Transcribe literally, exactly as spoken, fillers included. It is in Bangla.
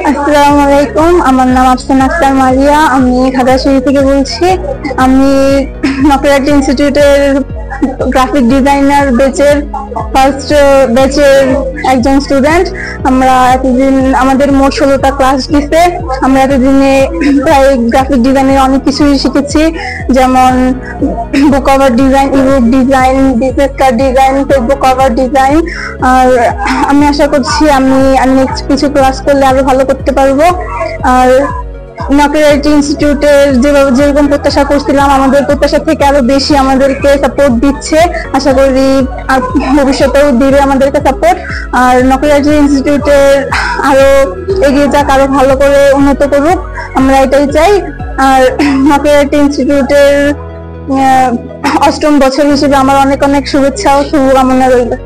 আসসালামু আলাইকুম, আমার নাম আফসানা আক্তার মারিয়া। আমি খাগড়াছড়ি থেকে বলছি। আমি নকরিয়া আর্ট ইনস্টিটিউটের গ্রাফিক ডিজাইনার ব্যাচের ফার্স্ট ব্যাচের একজন স্টুডেন্ট। আমরা এতদিন আমাদের মোট ষোলোটা ক্লাস দিতে আমরা এতদিনে প্রায় গ্রাফিক ডিজাইনের অনেক কিছুই শিখেছি, যেমন book cover design, ebook design, business card design, Facebook cover design. আর আমি আশা করছি আমি আমি নেক্সট কিছু ক্লাস করলে আরো ভালো করতে পারবো। আর নকরিয়া আর্ট ইনস্টিটিউটের যেভাবে যেরকম প্রত্যাশা করছিলাম, আমাদের প্রত্যাশা থেকে আরো বেশি আমাদেরকে সাপোর্ট দিচ্ছে। আশা করি আর ভবিষ্যতেও দিবে আমাদেরকে সাপোর্ট। আর নকরিয়া আর্ট ইনস্টিটিউটের আরো এগিয়ে যাক, আরো ভালো করে উন্নত করুক, আমরা এটাই চাই। আর নকরিয়া আর্ট ইনস্টিটিউটের অষ্টম বছর হিসেবে আমার অনেক অনেক শুভেচ্ছা ও শুভকামনা রইল।